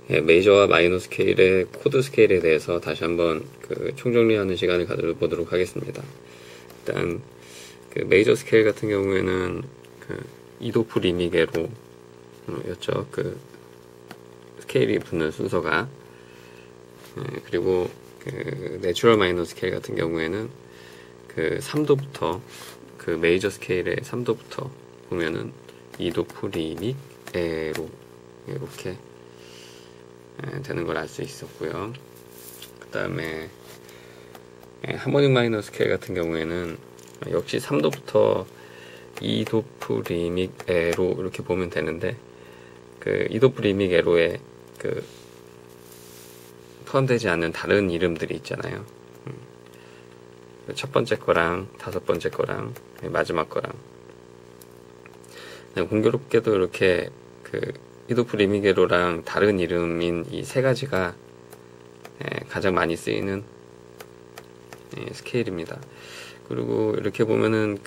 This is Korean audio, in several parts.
메이저와 마이너 스케일의 코드 스케일에 대해서 다시 한번 총정리하는 시간을 가져보도록 하겠습니다. 일단 메이저 스케일 같은 경우에는 2도프 리미게로 였죠. 스케일이 붙는 순서가. 그리고 내추럴 마이너 스케일 같은 경우에는 3도부터 메이저 스케일의 3도부터 보면은 2도프 리믹 에로 이렇게 되는 걸 알 수 있었고요. 그 다음에 하모닉 마이너 스케일 같은 경우에는 역시 3도부터 2도프 리믹 에로 이렇게 보면 되는데 2도프 리믹 에로에 포함되지 않는 다른 이름들이 있잖아요. 첫 번째 거랑 다섯 번째 거랑 마지막 거랑. 공교롭게도 이렇게 2도프 리미게로랑 다른 이름인 이 세 가지가 가장 많이 쓰이는 스케일입니다. 그리고 이렇게 보면은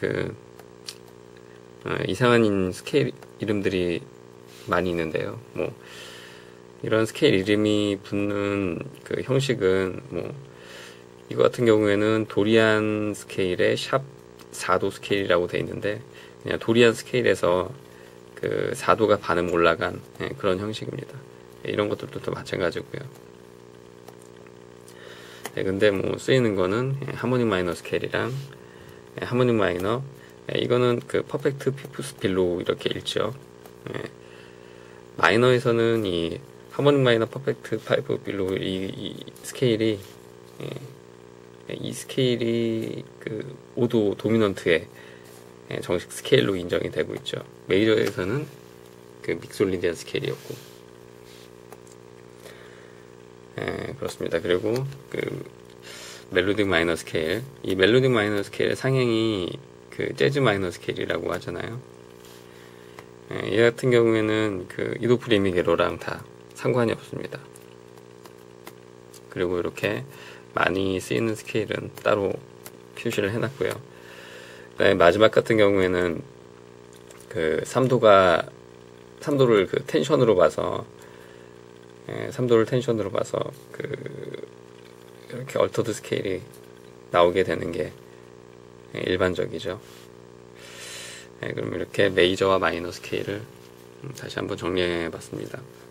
이상한 스케일 이름들이 많이 있는데요. 뭐 이런 스케일 이름이 붙는 형식은 이거 같은 경우에는 도리안 스케일의 샵 4도 스케일이라고 되어 있는데 그냥 도리안 스케일에서 4도가 반음 올라간 그런 형식입니다. 이런 것들도 또 마찬가지고요. 근데 쓰이는 거는 하모닉 마이너 스케일이랑 하모닉 마이너, 이거는 퍼펙트 피프스 빌로우 이렇게 읽죠. 마이너에서는 이 하모닉 마이너 퍼펙트 파이브 빌로우 이 스케일이 이 스케일이 5도 도미넌트의 정식 스케일로 인정이 되고 있죠. 메이저에서는 믹솔리디안 스케일이었고, 그렇습니다. 그리고 멜로딕 마이너 스케일, 이 멜로딕 마이너 스케일의 상행이 재즈 마이너 스케일이라고 하잖아요. 얘 같은 경우에는 2도프 리미게로랑 다 상관이 없습니다. 그리고 이렇게 많이 쓰이는 스케일은 따로 표시를 해놨고요. 그다음에 마지막 같은 경우에는 3도를 텐션으로 봐서 3도를 텐션으로 봐서 이렇게 얼터드 스케일이 나오게 되는 게 일반적이죠. 그럼 이렇게 메이저와 마이너 스케일을 다시 한번 정리해 봤습니다.